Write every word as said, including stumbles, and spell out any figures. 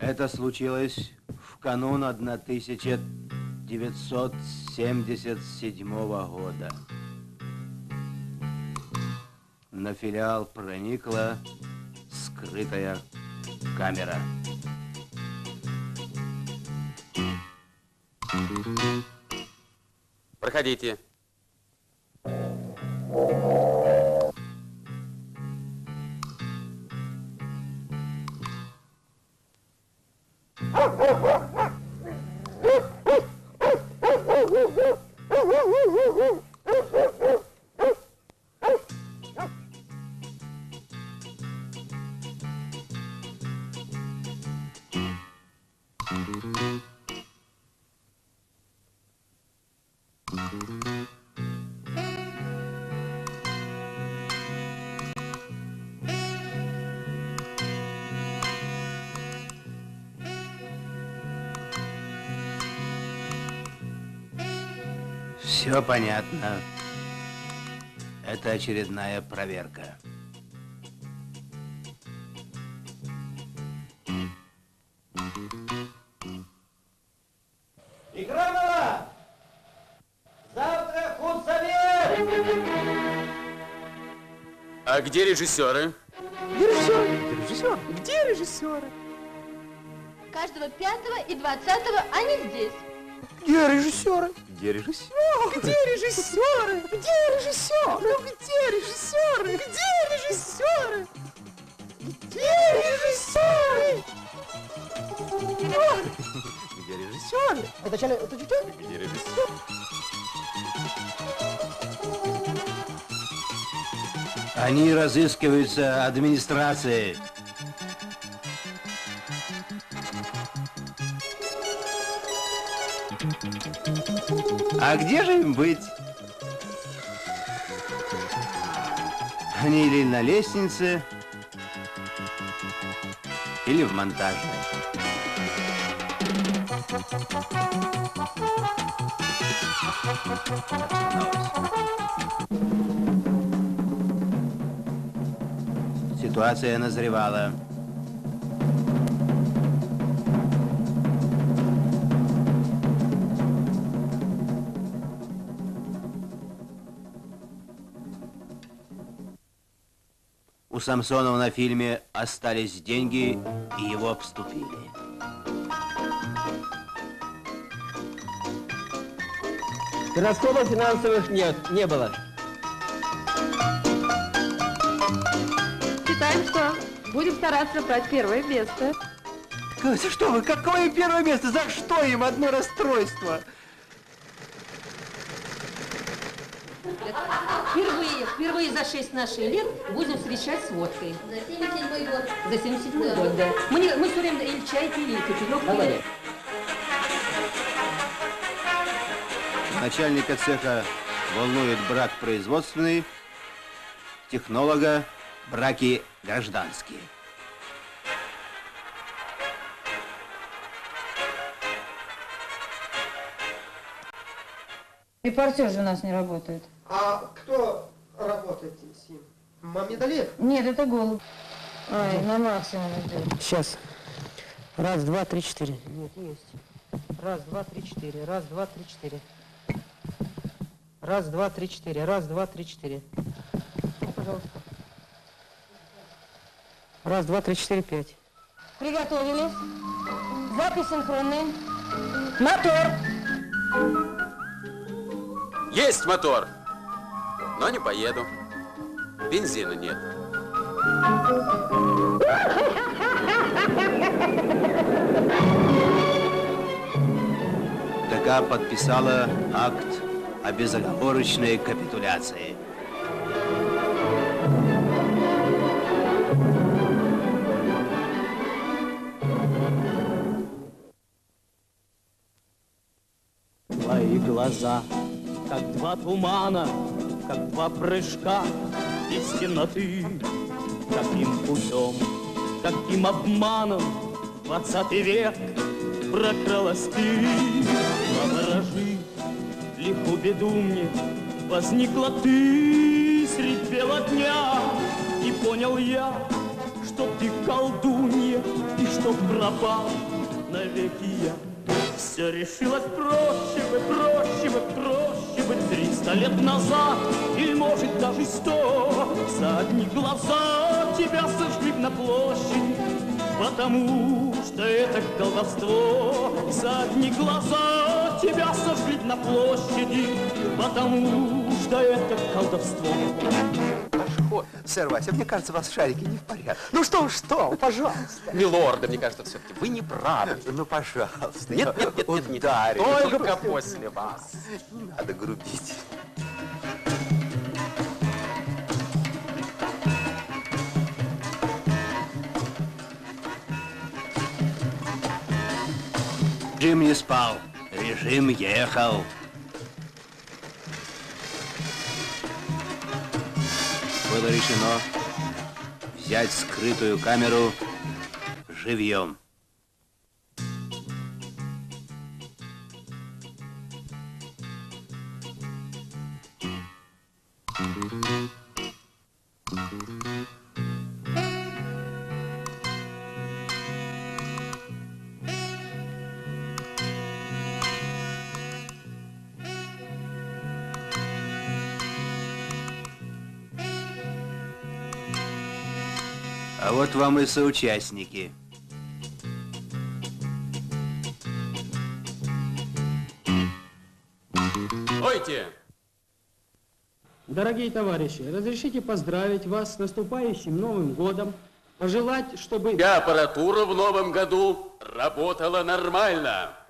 Это случилось в канун тысяча девятьсот семьдесят седьмого года. На филиал проникла скрытая камера. Проходите. Все понятно. Это очередная проверка. Игромова! Завтра худсовет! А где режиссеры? Где режиссеры? Где режиссеры? Где режиссеры? Каждого пятого и двадцатого они здесь. Где режиссеры? Где режиссеры? Где режиссеры? Где режиссеры? Ну где режиссеры? Где режиссеры? Где режиссеры? Где режиссеры? Вначале, это что? Где режиссеры? Они разыскиваются администрацией. А где же им быть? Они или на лестнице, или в монтажной. Ситуация назревала. У Самсонова на фильме остались деньги, и его обступили. Расходов финансовых нет, не было. Считаем, что будем стараться брать первое место. За что вы? Какое первое место? За что им одно расстройство? Впервые, впервые за шесть наших лет будем встречать с водкой. За семьдесят седьмой год. За семьдесят седьмой год, да. Мы, не, мы все время или чай пили, или кофеек пили. Начальника цеха волнует брак производственный, технолога браки гражданские. Репортер же у нас не работает. А кто работает с ним? Мамедалиев? Нет, это голубь. Ай, на максимум идет. Сейчас. Раз, два, три, четыре. Нет, есть. Раз, два, три, четыре. Раз, два, три, четыре. Раз, два, три, четыре. Раз, два, три, четыре. Пожалуйста. Раз, два, три, четыре, пять. Приготовились. Запись синхронная. Мотор. Есть мотор, но не поеду. Бензина нет. ТК подписала акт о безоговорочной капитуляции. Твои глаза, как два тумана, как два прыжка из темноты. Каким путем, каким обманом двадцатый век прокралась ты. Наворожи лиху беду мне, возникла ты средь бела дня. И понял я, что ты колдунья и что пропал навеки я. Все решилось проще бы, проще бы, проще бы триста лет назад, или, может, даже сто. За одни глаза тебя сожгли на площади, потому что это колдовство. За одни глаза тебя сожгли на площади, потому что это колдовство. Ой, сэр Вася, мне кажется, у вас шарики не в порядке. Ну что, что, пожалуйста. Милорды, мне кажется, все-таки вы не правы. Ну, пожалуйста. Нет, нет, нет, нет, нет. Ударил. Только после вас. Не надо грубить. Режим не спал, режим ехал. Было решено взять скрытую камеру живьем. А вот вам и соучастники. Стойте! Дорогие товарищи, разрешите поздравить вас с наступающим Новым годом, пожелать, чтобы... Вся аппаратура в новом году работала нормально.